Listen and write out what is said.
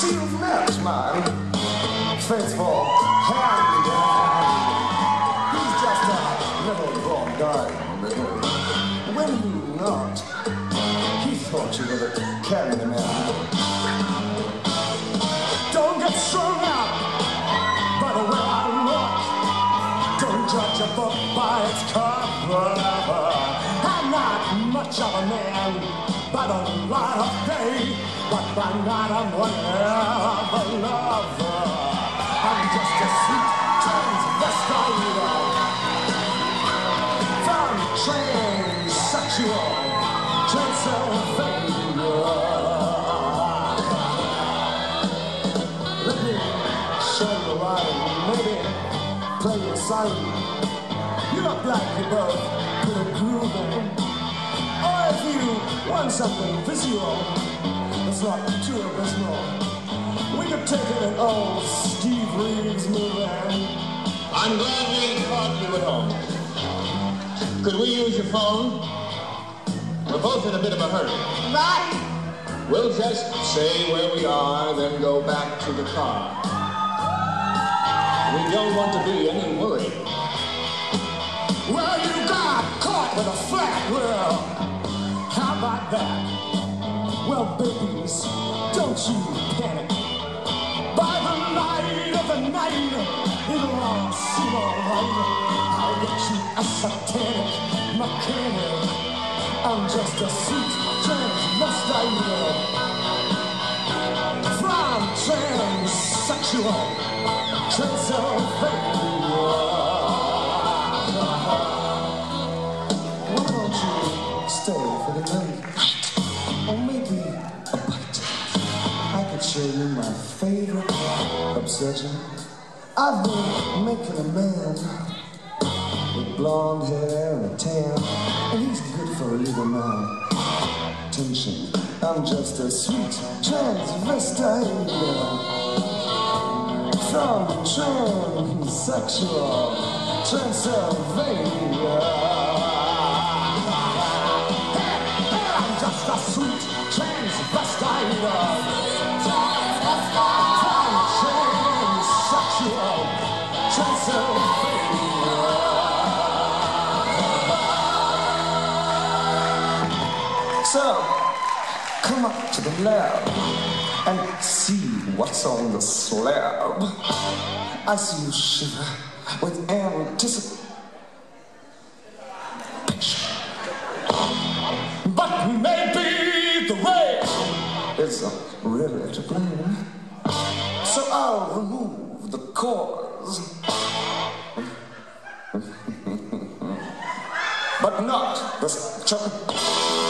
sealed marriage, man. Faithful hand in hand. He's just a little broad guy in the middle. When you not, he thought you were the carrying man. Don't get strung out by the way I look. Don't judge a book by its cover. I'm not much of a man by the light of day, but by night I'm one hell of a lover. I'm just a sweet transvestite from transsexual Transylvania. Let me show you right, maybe play your silent. You look like you both put a groove in. Or if you want something visual that's not too abysmal, we could take it an old Steve Reeves movie. I'm glad we caught you at home. Could we use your phone? We're both in a bit of a hurry. Right. We'll just say where we are, then go back to the car. We don't want to be any worry. Well, you got caught with a flat wheel. How about that? Well, babies, don't you panic. By the light of the night, it'll all seem alright. I'll get you a satanic mechanic. I'm just a sweet transvestite from transsexual Transylvania. Why don't you stay for the night? Or maybe a bite. I could show you my favorite obsession. I've been making a man with blonde hair and a tan, and he's good for relieving my tension. I'm just a sweet transvestite from transsexual Transylvania. I'm just a sweet transvestite from transsexual Transylvania. So, come up to the lab and see what's on the slab. I see you shiver with anticipation. But maybe the rain is really to blame. So I'll remove the cause. But not the chocolate.